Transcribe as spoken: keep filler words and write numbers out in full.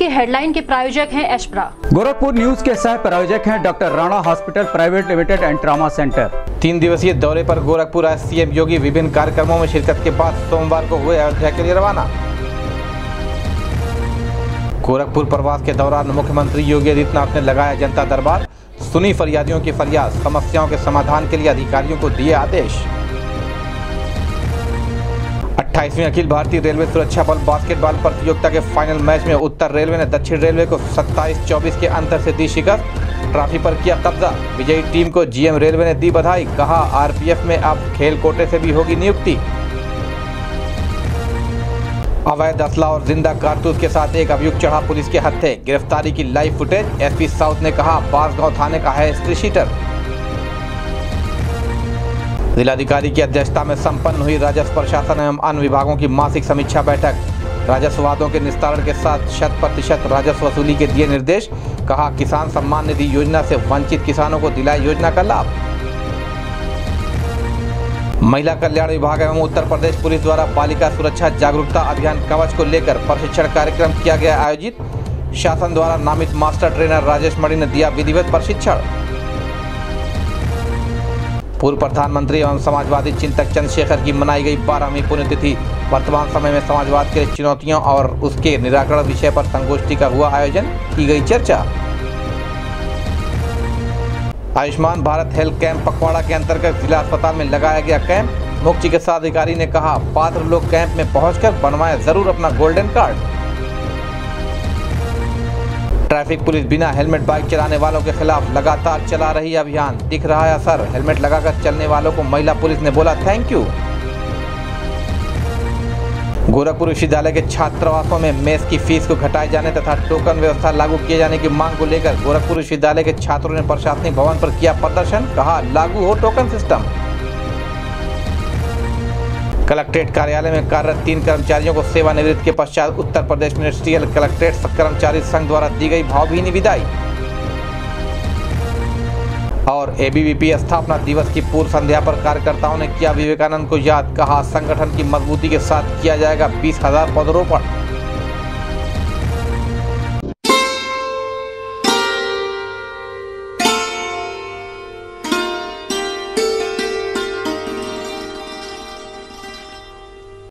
के हेडलाइन के प्रायोजक हैं एशप्रा। गोरखपुर न्यूज के सह प्रायोजक हैं doctor Rana hospital private limited and trauma centre. तीन दिवसीय दौरे पर गोरखपुर आए सीएम योगी विभिन्न कार्यक्रमों में शिरकत के बाद सोमवार को हुए अयोध्या के लिए रवाना। गोरखपुर प्रवास के दौरान मुख्यमंत्री योगी आदित्यनाथ ने लगाया जनता दरबार, सुनी फरियादियों की फरियाद, समस्याओं के समाधान के लिए अधिकारियों को दिए आदेश। अट्ठाईसवीं अखिल भारतीय रेलवे सुरक्षा बल बास्केटबॉल प्रतियोगिता के फाइनल मैच में उत्तर रेलवे ने दक्षिण रेलवे को सत्ताईस चौबीस के अंतर से दी शिकस्त, ट्रॉफी पर किया कब्जा। विजयी टीम को जीएम रेलवे ने दी बधाई, कहा आरपीएफ में अब खेल कोटे से भी होगी नियुक्ति। अवैध असला और जिंदा कारतूस के साथ एक अभियुक्त चढ़ा पुलिस के हत्थे, गिरफ्तारी की लाइव फुटेज। एसपी साउथ ने कहा बांसगांव थाने का है हिस्ट्री शीटर। जिलाधिकारी की अध्यक्षता में संपन्न हुई राजस्व प्रशासन एवं अन्य विभागों की मासिक समीक्षा बैठक। राजस्व वादों के निस्तारण के साथ शत प्रतिशत राजस्व वसूली के दिए निर्देश, कहा किसान सम्मान निधि योजना से वंचित किसानों को दिलाए योजना का लाभ। महिला कल्याण विभाग एवं उत्तर प्रदेश पुलिस द्वारा बालिका सुरक्षा जागरूकता अभियान कवच को लेकर प्रशिक्षण कार्यक्रम किया गया आयोजित। शासन द्वारा नामित मास्टर ट्रेनर राजेश मणि ने दिया विधिवत प्रशिक्षण। पूर्व प्रधानमंत्री एवं समाजवादी चिंतक चंद्रशेखर की मनाई गई बारहवीं पुण्यतिथि। वर्तमान समय में समाजवाद के चुनौतियों और उसके निराकरण विषय पर संगोष्ठी का हुआ आयोजन, की गई चर्चा। आयुष्मान भारत हेल्थ कैंप पखवाड़ा के अंतर्गत जिला अस्पताल में लगाया गया कैंप। मुख्य चिकित्सा अधिकारी ने कहा पात्र लोग कैंप में पहुंचकर बनवाएं जरूर अपना गोल्डन कार्ड। ट्रैफिक पुलिस बिना हेलमेट बाइक चलाने वालों के खिलाफ लगातार चला रही अभियान, दिख रहा है असर। हेलमेट लगाकर चलने वालों को महिला पुलिस ने बोला थैंक यू। गोरखपुर विश्वविद्यालय के छात्रावासों में मेस की फीस को घटाए जाने तथा टोकन व्यवस्था लागू किए जाने की मांग को लेकर गोरखपुर विश्वविद्यालय के छात्रों ने प्रशासनिक भवन पर किया प्रदर्शन, कहा लागू हो टोकन सिस्टम। कलेक्ट्रेट कार्यालय में कार्यरत तीन कर्मचारियों को सेवानिवृत्ति के पश्चात उत्तर प्रदेश मिनिस्ट्रियल कलेक्ट्रेट कर्मचारी संघ द्वारा दी गई भावभीनी विदाई। और एबीवीपी स्थापना दिवस की पूर्व संध्या पर कार्यकर्ताओं ने किया विवेकानंद को याद, कहा संगठन की मजबूती के साथ किया जाएगा बीस हजार पौधरोपण।